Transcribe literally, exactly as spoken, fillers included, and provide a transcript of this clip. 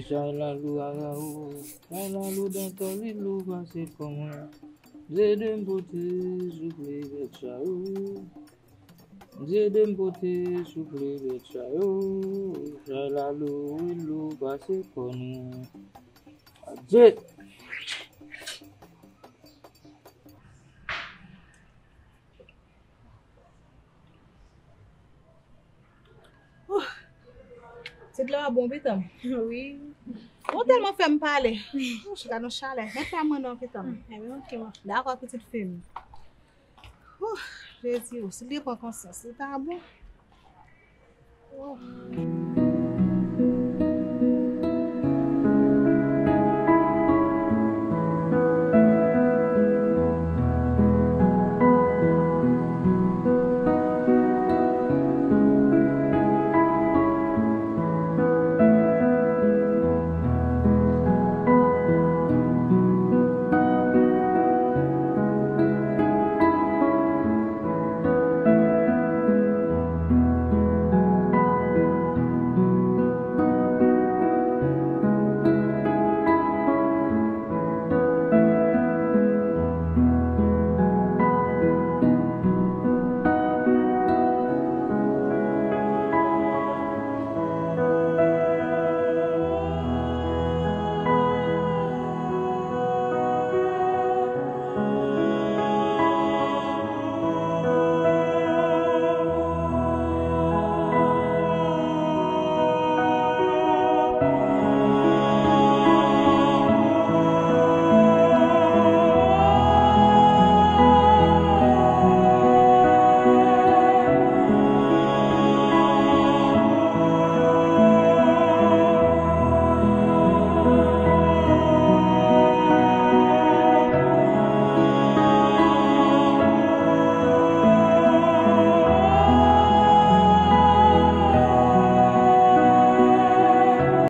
Jalalu Arao, Jalalu Dantolilu Basi Koma, Zedem Boti, Supli Betchao, Zedem Boti, Supli Betchao, Jalalu Ilu Basi Koma, Jet. C'est de la bombe, putain. Oui. On tellement fait me parler. Je suis dans le chalet. Mais fais moi non, putain. Ok, d'accord, petite fille. Je dis, c'est bien pour conscience. C'est pas bon. Oh.